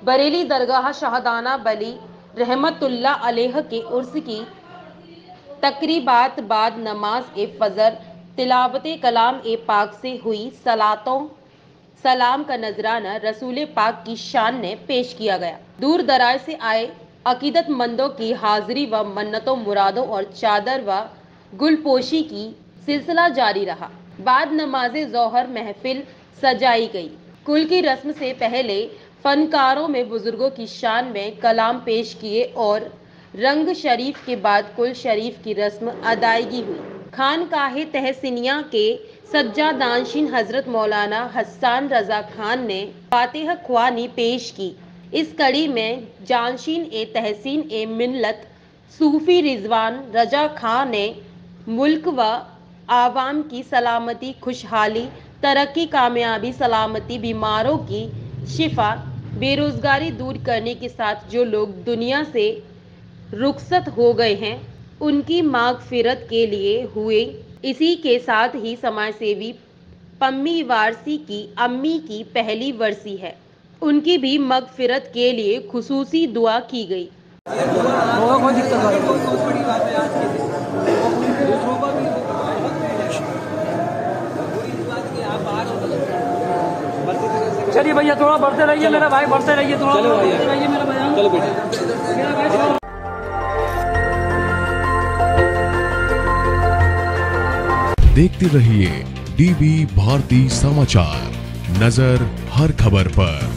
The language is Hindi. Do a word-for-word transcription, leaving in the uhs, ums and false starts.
बरेली दरगाह शाहदाना बली रहमतुल्लाह अलैह के उर्स की तकरीबात बाद नमाज ए फजर तिलावत कलाम ए पाक से हुई सलातों सलाम का नजराना रसूल पाक की शान ने पेश किया गया। दूर दराज से आए अकीदतमंदों की हाजिरी व मन्नतों मुरादों और चादर व गुलपोशी की सिलसिला जारी रहा। बाद नमाज जोहर महफिल सजाई गई। कुल की रस्म से पहले फनकारों में बुजुर्गों की शान में कलाम पेश किए और रंग शरीफ के बाद कुल शरीफ की रस्म अदायगी हुई। खानकाहे तहसीनिया के सज्जादानशीन हजरत मौलाना हसन रजा खान ने फातिहा ख्वानी पेश की। इस कड़ी में जानशीन ए तहसीन ए मिल्लत सूफी रिजवान रजा खान ने मुल्क व आवाम की सलामती, खुशहाली, तरक्की, कामयाबी, सलामती, बीमारों की शिफा, बेरोजगारी दूर करने के साथ जो लोग दुनिया से रुखसत हो गए हैं उनकी मागफिरत के लिए हुए। इसी के साथ ही समाजसेवी पम्मी वारसी की अम्मी की पहली वर्सी है, उनकी भी मगफिरत के लिए खुसूसी दुआ की गई। चलिए भैया थोड़ा बढ़ते रहिए मेरा भाई, बढ़ते रहिए थोड़ा बढ़ते रहिए मेरा भाई। चलो बेटा। देखते रहिए डीबी भारती समाचार, नजर हर खबर पर।